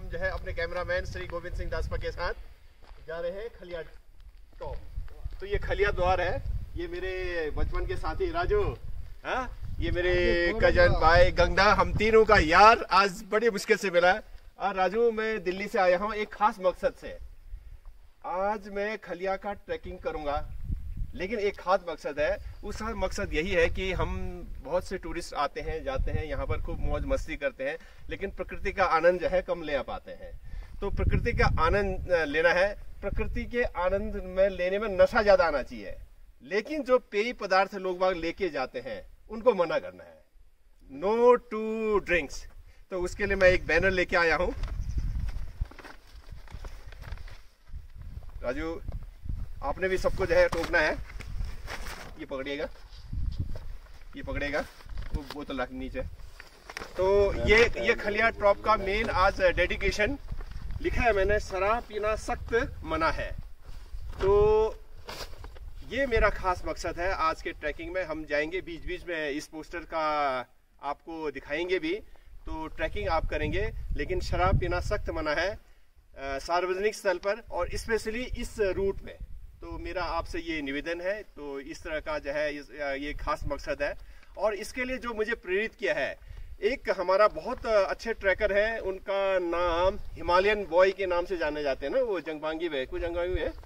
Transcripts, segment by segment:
हम जो है अपने कैमरामैन श्री गोविंद सिंह दासपा के साथ जा रहे हैं खलिया टॉप। तो ये खलिया द्वार है, ये मेरे बचपन के साथी राजू, हाँ ये मेरे कजन भाई गंगा, हम तीनों का यार आज बड़ी मुश्किल से मिला। और राजू मैं दिल्ली से आया हूँ एक खास मकसद से। आज मैं खलिया का ट्रैकिंग करूंगा, लेकिन एक खास मकसद है। उस मकसद यही है कि हम बहुत से टूरिस्ट आते हैं जाते हैं, यहाँ पर खूब मौज मस्ती करते हैं, लेकिन प्रकृति का आनंद जो है कम ले पाते हैं। तो प्रकृति का आनंद लेना है, प्रकृति के आनंद में लेने में नशा ज्यादा आना चाहिए, लेकिन जो पेय पदार्थ लोग बाग लेके जाते हैं उनको मना करना है, नो टू ड्रिंक्स। तो उसके लिए मैं एक बैनर लेके आया हूं। राजू आपने भी सबको जो है टोकना है, ये पकड़िएगा, ये पकड़ेगा, वो बोतल रख नीचे। तो ये खलिया टॉप का मेन आज डेडिकेशन लिखा है मैंने, शराब पीना सख्त मना है। तो ये मेरा खास मकसद है आज के ट्रैकिंग में। हम जाएंगे बीच बीच में, इस पोस्टर का आपको दिखाएंगे भी, तो ट्रैकिंग आप करेंगे, लेकिन शराब पीना सख्त मना है सार्वजनिक स्थल पर और स्पेशली इस रूट में। तो मेरा आपसे ये निवेदन है। तो इस तरह का जो है ये खास मकसद है। और इसके लिए जो मुझे प्रेरित किया है, एक हमारा बहुत अच्छे ट्रैकर है, उनका नाम हिमालयन बॉय के नाम से जाने जाते हैं ना, वो जंगबांगी है, कोई जंगबांगी है,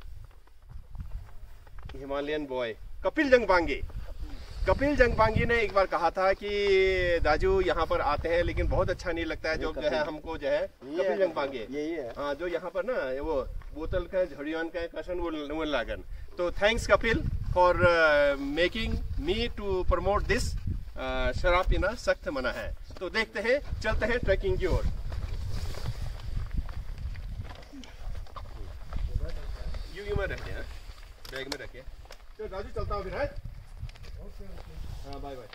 हिमालयन बॉय कपिल जंगबांगी। कपिल जंगबांगी ने एक बार कहा था कि दाजू यहाँ पर आते हैं लेकिन बहुत अच्छा नहीं लगता है, जो है हमको जो है कपिल जंगबांगी यही है, हाँ जो यहाँ पर ना वो बोतल का झड़ियान का कशन वो लागन। तो thanks Kapil for making me to promote this. शराब पीना सख्त मना है। तो देखते हैं, चलते हैं ट्रैकिंग की ओर। यू में रखिए, बैग में रखिए। तो राजू चलता हूँ फिर, है हाँ बाय बाय।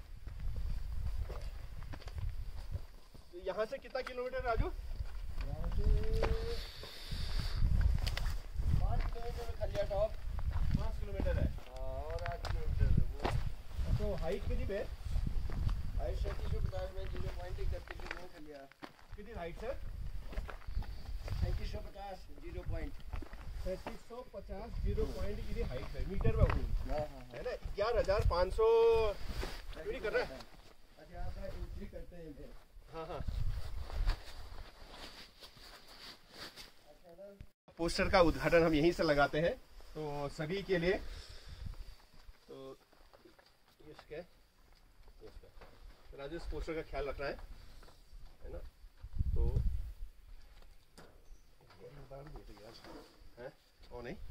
यहाँ से कितना किलोमीटर राजू? यहाँ से 5 किलोमीटर खलिया टॉप, 5 किलोमीटर है और 8 किलोमीटर है वो। तो हाइट कितनी है? हाइट 3750 में 0.31 वो खलिया। कितनी हाइट सर? 3750 0.30 हाइट है, मीटर में है ना। 11,500 चोरी कर रहा है। अच्छा आप एंट्री करते हैं? हाँ हाँ। पोस्टर का उद्घाटन हम यहीं से लगाते हैं, तो सभी के लिए। तो इसके राजू इस पोस्टर का ख्याल रखना है ना। तो है और नहीं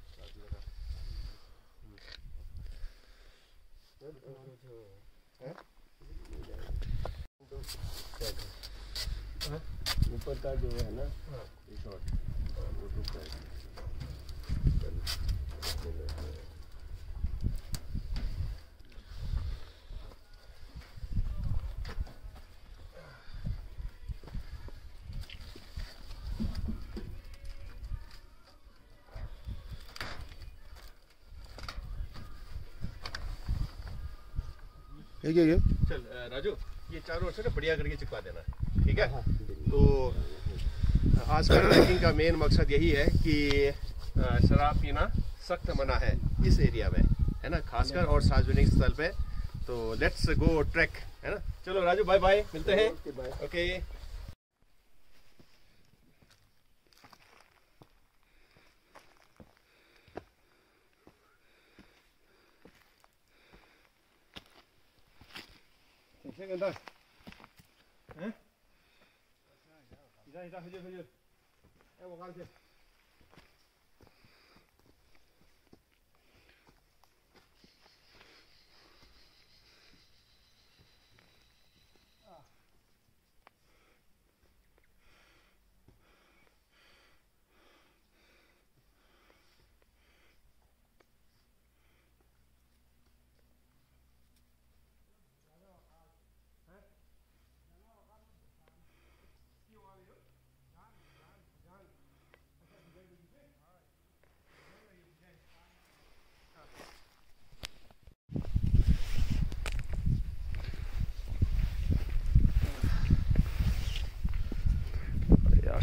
ऊपर का जो है ना शॉर्ट वो तो चल राजू, ये चारों ओर से ना बढ़िया करके चिपका देना, ठीक है। तो आज का ट्रैकिंग का मेन मकसद यही है कि शराब पीना सख्त मना है इस एरिया में, है ना, खासकर और सार्वजनिक स्थल पे। तो लेट्स गो ट्रैक, है ना। चलो राजू बाय बाय, मिलते हैं। ओके गंदा हैं, इधर हुजूर ए वो काल से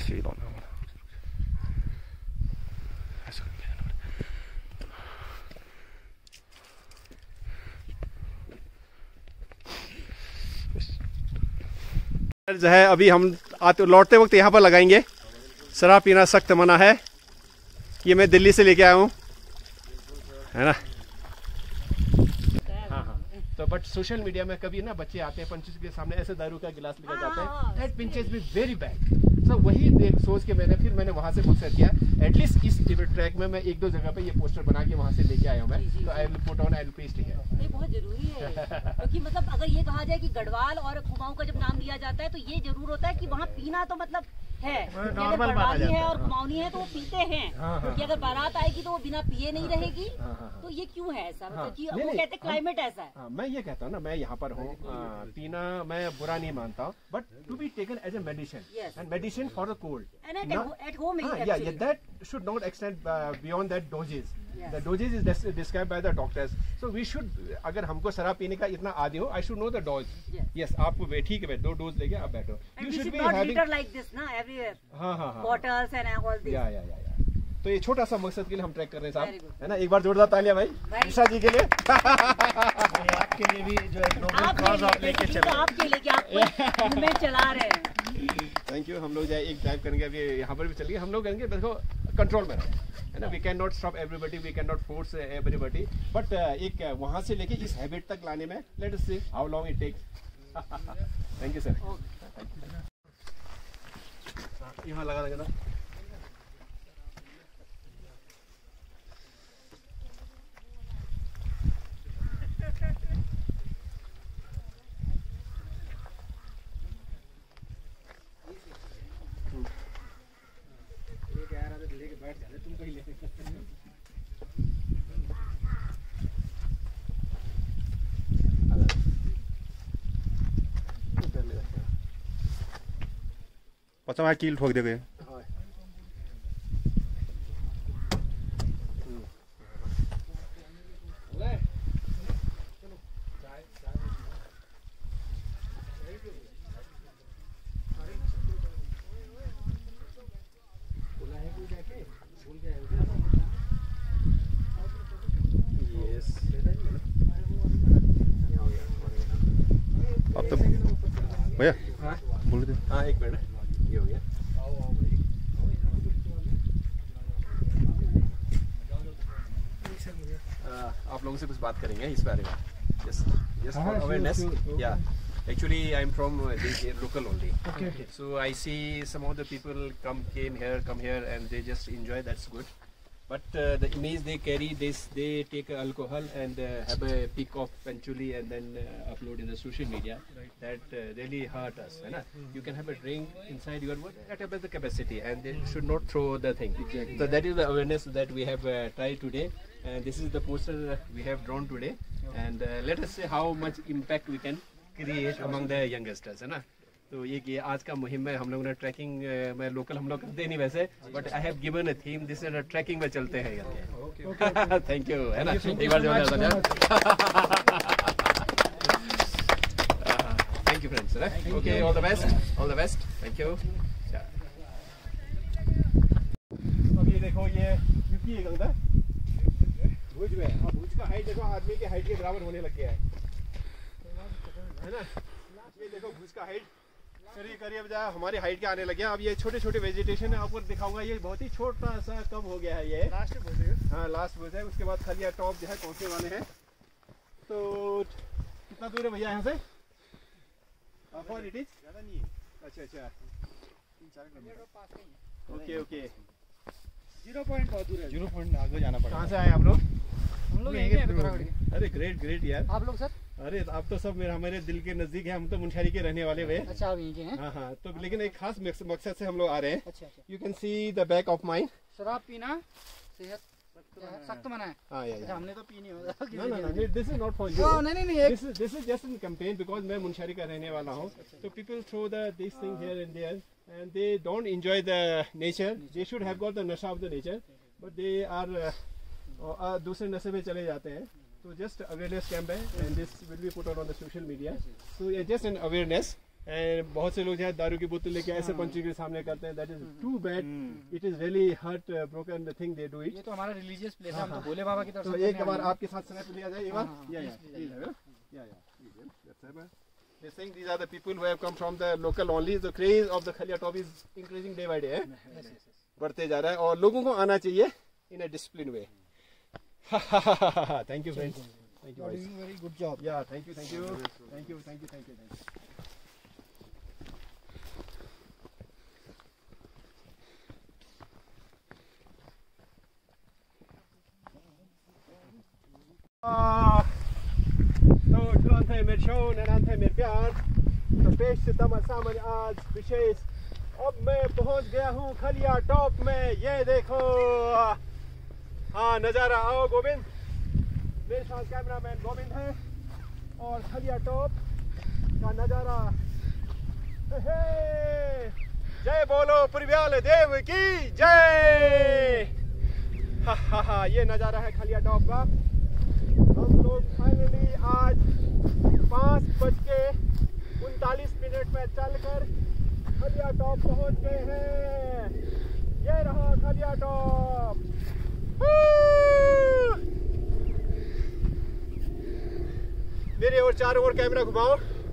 जो है अभी हम लौटते वक्त यहाँ पर लगाएंगे। शराब पीना सख्त मना है। ये मैं दिल्ली से लेके आया हूँ, है ना। हाँ, तो बट सोशल मीडिया में कभी ना बच्चे आते हैं पंचेस के सामने ऐसे दारू का गिलास लेकर जाते हैं, that pinches me very bad. तो वही सोच के मैंने वहाँ से मकसद किया, एटलीस्ट इस ट्रैक में मैं एक दो जगह पे ये पोस्टर बना के वहाँ से लेके आया हूँ मैं। तो I will put on, I will paste here. ये बहुत जरूरी है क्योंकि मतलब अगर ये कहा जाए कि गढ़वाल और कुमाऊं का जब नाम लिया जाता है तो ये जरूर होता है कि वहाँ पीना तो मतलब है, अगर गढ़वाली है और कुमाऊनी है तो वो पीते हैं, क्योंकि अगर बारात आएगी तो वो बिना पिए नहीं रहेगी। तो ये क्यों है ऐसा, मतलब कि वो कहते हैं क्लाइमेट ऐसा है। मैं ये कहता हूँ ना, मैं यहाँ पर हूँ, पीना मैं बुरा नहीं मानता हूँ, but to be taken as a medicine and medicine for the cold and at home that should not extend beyond that doses. The doses is described by the doctors. So we should, अगर हमको शराब पीने का इतना आदी हो, I should know the dose. Yes, आपको ठीक है, 2 डोज लेके आप बैठो. You should be having liter like this ना everywhere. हाँ. Bottles and all this. या. तो ये छोटा सा मकसद के लिए हम ट्रैक कर रहे हैं साहब, है ना। एक बार जोरदार तालियां भाई ईशा जी के लिए। आपके लिए भी जो एक नोबेल कॉज आप लेके चले, आपके लिए आप में चला रहे हैं। Thank you. हम लोग जाए एक ड्राइव करेंगे, अभी यहाँ पर भी चलिए, हम लोग करेंगे, देखो कंट्रोल में रहे, है ना। We can not stop everybody, we can not force everybody, but एक वहाँ से लेके इस हैबिट तक लाने में let us see how long it takes. Thank you sir. यहाँ लगा देंगे ना। पचा कील ठोक देगे। अब तो भैया बोल दे। हाँ, एक मिनट, ये हो गया। आप लोगों से कुछ बात करेंगे इस बारे में, just for awareness. Yeah, actually I'm from this local only. Okay. So I see some of the people come here and they just enjoy. That's good. But the image they carry, they take alcohol and have a pic of Panchuli and then upload in the social media. That really hurt us. Right? You can have a drink inside your at the capacity, and they should not throw the thing. Exactly. So that is the awareness that we have tried today, and this is the poster we have drawn today. And let us see how much impact we can create among the youngsters, है ना। तो ये आज का मुहिम है। हम लोगों ने ट्रैकिंग में लोकल हम लोग करते नहीं वैसे, but I have given a theme, this is trekking में चलते हैं करके। थैंक यू, है ना। एक बार thank you friends. Okay, all the best, thank you. अब ये देखो, ये क्योंकि ये गंगा भुज में, अब भुज का हाइट देखो आदमी के हाइट के बराबर होने लग गया है ना। ये देखो भुज का हाइट करीब हमारी हाइट के आने लगे हैं। अब ये छोटे छोटे वेजिटेशन है, आपको दिखाऊंगा। ये बहुत ही छोटा सा कम हो गया है, ये लास्ट भुज है। हाँ, लास्ट भुज है। उसके बाद खाली टॉप जो है पहुंचने वाले हैं। तो कितना दूर है भैया यहाँ से? फॉर इट इज ज़्यादा नहीं है। अच्छा 3-4 किलोमीटर। ओके 0 पॉइंट बहुत दूर है, 0 पॉइंट आगे जाना पड़ेगा। कहाँ से आए आप लोग? हम लोग यहीं के। अरे ग्रेट यार। आप लोग सर? अरे आप तो सब हमारे दिल के नजदीक है, हम तो मुनस्यारी के रहने वाले हुए। अच्छा, आप यहीं के हैं? हाँ। तो लेकिन एक खास मकसद से हम लोग आ रहे हैं। अच्छा। You can see the back of mind. शराब पीना सेहत सख्त मना है। हाँ, हमने तो पी नहीं होगा। This is not for you. नहीं, this is just in campaign, because मैं मुनस्यारी का रहने वाला हूँ। तो people throw this thing here and there and they don't enjoy the nature. They should have got the nasha of the nature, but they are दूसरे नशे में चले जाते हैं। तो just awareness camp है, and this will be put out on the social media. So yeah, just an awareness and बहुत से लोग जो है दारू की बोतल लेके ऐसे पंछी के सामने करते हैं, that is too bad, it is really hurt broken the thing they do it. ये तो हमारा रिलीजियस प्लेस है, हम तो भोले बाबा की तरफ तो से एक बार आपके साथ स्नैप लिया जाए, एक बार They're saying these are the people who have come from the local only. The craze of the Khalia top is increasing day by day. बढ़ते जा रहा है और लोगों को आना चाहिए in a disciplined way. Thank you friends. Thank you guys. very good job. Yeah, thank you, thank you, thank you, thank you, thank you, thank you. तो तुरंत है मेरे शो नरंत है मेरे प्यार, तो पेश से तम सामने आज विशेष। अब मैं पहुंच गया हूँ खलिया टॉप में, ये देखो हाँ नज़ारा। आओ गोविंद, मेरे साथ कैमरामैन गोविंद है और खलिया टॉप का नज़ारा। जय बोलो पुरव्याल देव की जय। हा ये नज़ारा है खलिया टॉप का। हम लोग फाइनली आज 5:39 में चलकर खलिया टॉप पहुंच गए हैं। ये रहा खलिया टॉप। मेरे और चारों ओर कैमरा घुमाओ।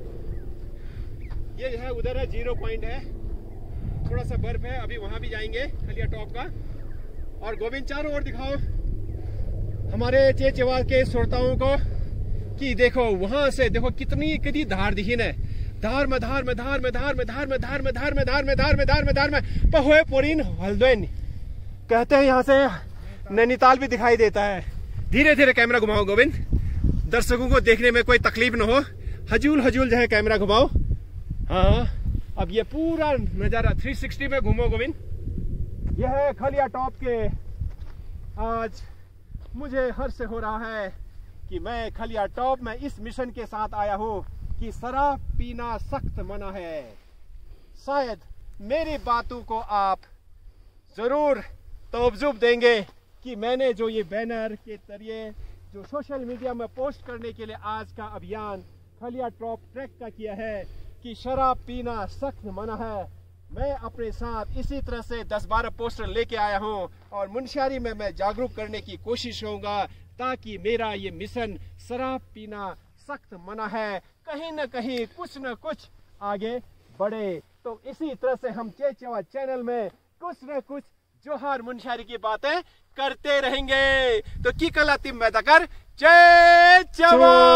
ये है उधर है 0 पॉइंट है, थोड़ा सा बर्फ है, अभी वहां भी जाएंगे खलिया टॉप का। और गोविंद चारों ओर दिखाओ हमारे चेचेवा के श्रोताओं को कि देखो वहां से देखो कितनी धार दिखी है। धार में धार में धार में धार में धार में धार में धार में धार में धार में धार में धार में पहुए पोरीन हल्द्वानी कहते हैं। यहाँ से नैनीताल भी दिखाई देता है। धीरे धीरे कैमरा घुमाओ गोविंद, दर्शकों को देखने में कोई तकलीफ न हो। हजूल हजूल जो है कैमरा घुमाओ। हाँ अब ये पूरा नजारा 360 में घूमो गोविंद। यह है खलिया टॉप के। आज मुझे हर्ष हो रहा है कि मैं खलिया टॉप में इस मिशन के साथ आया हूँ कि शराब पीना सख्त मना है। शायद मेरी बातों को आप जरूर तवज्जुह देंगे कि मैंने जो ये बैनर के जरिए जो सोशल मीडिया में पोस्ट करने के लिए आज का अभियान खलिया टॉप ट्रैक का किया है कि शराब पीना सख्त मना है। मैं अपने साथ इसी तरह से 10-12 पोस्टर लेके आया हूं और मुनस्यारी में मैं जागरूक करने की कोशिश करूंगा ताकि मेरा ये मिशन शराब पीना सख्त मना है कहीं न कहीं कुछ न कुछ आगे बढ़े। तो इसी तरह से हम चेचेवा चैनल में कुछ न कुछ जोहार मुनस्यारी की बातें करते रहेंगे। तो की कलाती मैदा कर चेचेवा।